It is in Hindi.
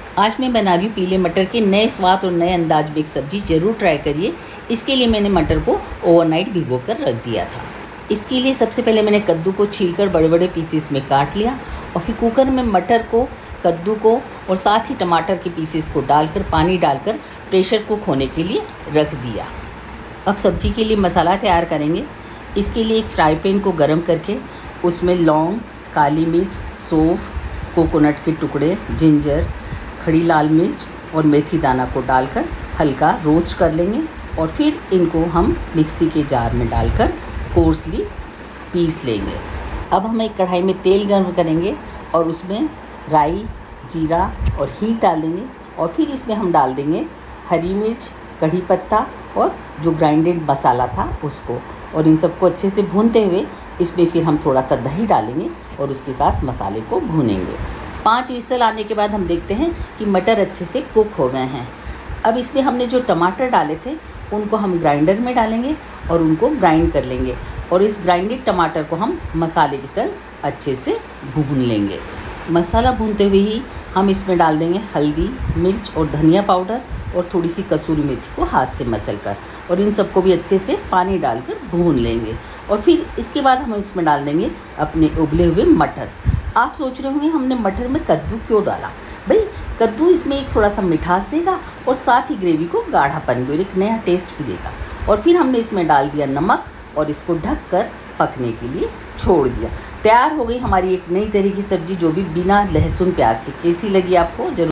आज मैं बना रही हूँ पीले मटर के नए स्वाद और नए अंदाज में एक सब्ज़ी। ज़रूर ट्राई करिए। इसके लिए मैंने मटर को ओवरनाइट भिगो कर रख दिया था। इसके लिए सबसे पहले मैंने कद्दू को छीलकर बड़े बड़े पीसेस में काट लिया और फिर कुकर में मटर को, कद्दू को और साथ ही टमाटर के पीसेस को डालकर पानी डालकर प्रेशर कुक होने के लिए रख दिया। अब सब्ज़ी के लिए मसाला तैयार करेंगे। इसके लिए एक फ्राई पैन को गर्म करके उसमें लौंग, काली मिर्च, सौंफ, कोकोनट के टुकड़े, जिंजर, खड़ी लाल मिर्च और मेथी दाना को डालकर हल्का रोस्ट कर लेंगे और फिर इनको हम मिक्सी के जार में डालकर कोर्सली पीस लेंगे। अब हम एक कढ़ाई में तेल गर्म करेंगे और उसमें राई, जीरा और हींग डाल देंगे और फिर इसमें हम डाल देंगे हरी मिर्च, कढ़ी पत्ता और जो ग्राइंडेड मसाला था उसको, और इन सबको अच्छे से भूनते हुए इसमें फिर हम थोड़ा सा दही डालेंगे और उसके साथ मसाले को भूनेंगे। 5 विसल आने के बाद हम देखते हैं कि मटर अच्छे से कुक हो गए हैं। अब इसमें हमने जो टमाटर डाले थे उनको हम ग्राइंडर में डालेंगे और उनको ग्राइंड कर लेंगे और इस ग्राइंडेड टमाटर को हम मसाले के संग अच्छे से भून लेंगे। मसाला भूनते हुए ही हम इसमें डाल देंगे हल्दी, मिर्च और धनिया पाउडर और थोड़ी सी कसूरी मेथी को हाथ से मसल कर, और इन सबको भी अच्छे से पानी डालकर भून लेंगे। और फिर इसके बाद हम इसमें डाल देंगे अपने उबले हुए मटर। आप सोच रहे होंगे हमने मटर में कद्दू क्यों डाला? भाई कद्दू इसमें एक थोड़ा सा मिठास देगा और साथ ही ग्रेवी को गाढ़ापन भी और एक नया टेस्ट भी देगा। और फिर हमने इसमें डाल दिया नमक और इसको ढककर पकने के लिए छोड़ दिया। तैयार हो गई हमारी एक नई तरह की सब्ज़ी, जो भी बिना लहसुन प्याज के। कैसी लगी आपको? जरूर